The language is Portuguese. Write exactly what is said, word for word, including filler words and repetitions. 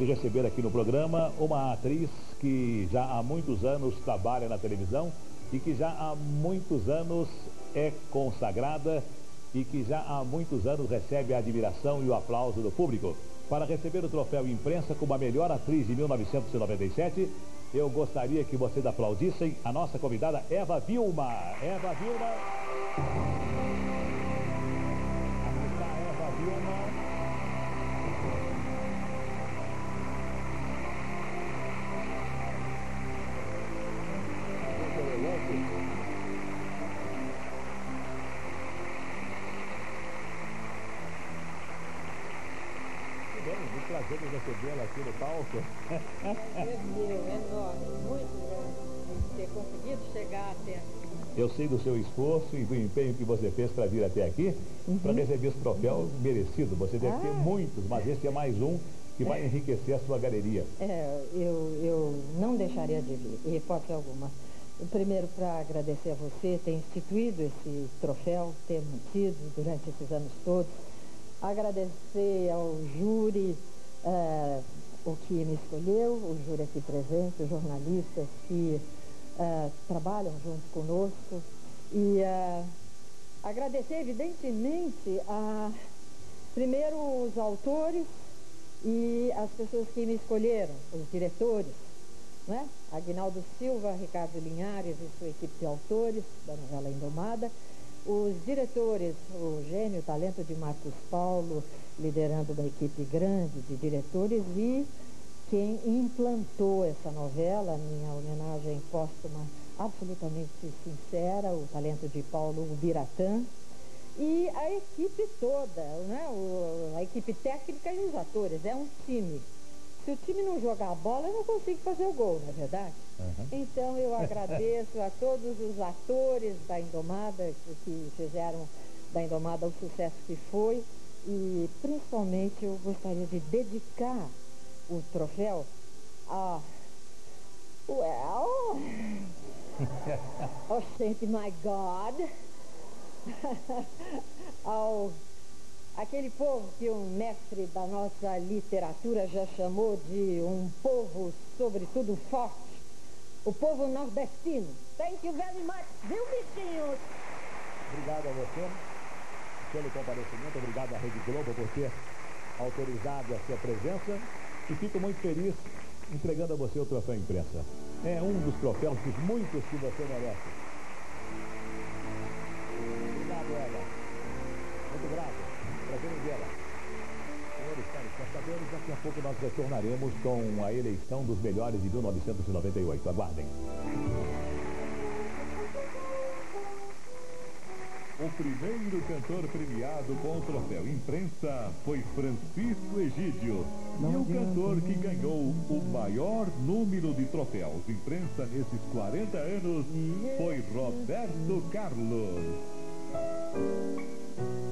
de receber aqui no programa uma atriz que já há muitos anos trabalha na televisão e que já há muitos anos é consagrada e que já há muitos anos recebe a admiração e o aplauso do público. Para receber o troféu Imprensa como a melhor atriz de mil novecentos e noventa e sete, eu gostaria que vocês aplaudissem a nossa convidada Eva Vilma. Eva Vilma. Aqui está a Eva Vilma. Muito prazer em recebê-la aqui no palco. É meu, enorme, muito grande ter conseguido chegar até aqui. Eu sei do seu esforço e do empenho que você fez para vir até aqui, uhum. para receber esse troféu uhum. merecido. Você deve ah. ter muitos, mas esse é mais um que vai enriquecer a sua galeria. É, eu, eu não deixaria de vir, em hipótese alguma. Primeiro, para agradecer a você ter instituído esse troféu, ter mantido durante esses anos todos. Agradecer ao júri uh, o que me escolheu, o júri aqui presente, os jornalistas que uh, trabalham junto conosco. E uh, agradecer, evidentemente, a, primeiro os autores e as pessoas que me escolheram, os diretores, né? Aguinaldo Silva, Ricardo Linhares e sua equipe de autores da novela Indomada. Os diretores, o gênio, o talento de Marcos Paulo, liderando uma equipe grande de diretores, e quem implantou essa novela, minha homenagem póstuma absolutamente sincera, o talento de Paulo Ubiratã, e a equipe toda, né? o, a equipe técnica e os atores, é um time. Se o time não jogar a bola, eu não consigo fazer o gol, não é verdade? Uhum. Então eu agradeço a todos os atores da Indomada, que fizeram da Indomada o sucesso que foi, e principalmente eu gostaria de dedicar o troféu a... Well... oh, Saint My God! ao... aquele povo que o mestre da nossa literatura já chamou de um povo, sobretudo, forte. O povo nordestino. Thank you very much, viu, bichinhos? Obrigado a você pelo comparecimento. Obrigado à Rede Globo por ter autorizado a sua presença. E fico muito feliz entregando a você o troféu Imprensa. É um dos troféus dos muitos que você merece. Obrigado, Eva. Muito grato. Prazer em vê-la. Senhores, caros espectadores, daqui a pouco nós retornaremos com a eleição dos melhores de mil novecentos e noventa e oito. Aguardem. O primeiro cantor premiado com o troféu Imprensa foi Francisco Egídio. E o cantor que ganhou o maior número de troféus Imprensa nesses quarenta anos foi Roberto Carlos.